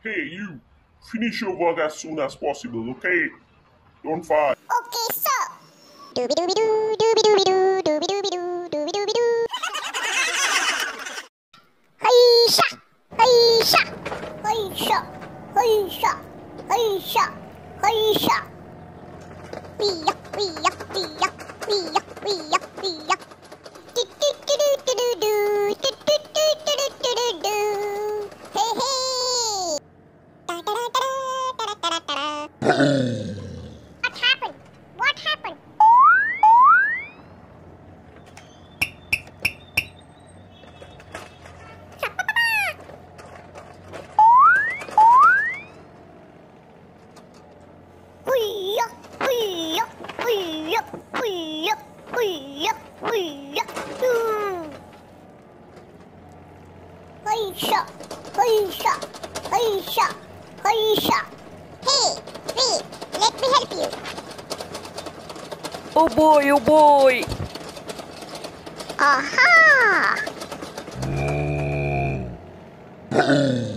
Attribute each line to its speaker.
Speaker 1: Okay, you finish your work as soon as possible, okay? Don't fight.
Speaker 2: Okay, sir. Dooby dooby doo, dooby dooby doo, dooby dooby doo, dooby dooby doo. Haisha, haisha, haisha, haisha, haisha, haisha. Wee-ya, wee-ya, wee-ya, wee-ya, wee-ya, wee-ya. Do-do-do-do-do-do, do-do-do-do-do-do-do. Hey, hey. Da-da-da-da-da-da-da-da-da. What happened? What happened? Wee-ya, wee-ya, wee-ya, wee-ya, wee-ya, wee-ya, doo. Haisha, haisha, haisha, haisha. Hey, wait, let me help you.
Speaker 3: Oh boy, oh boy!
Speaker 2: Aha!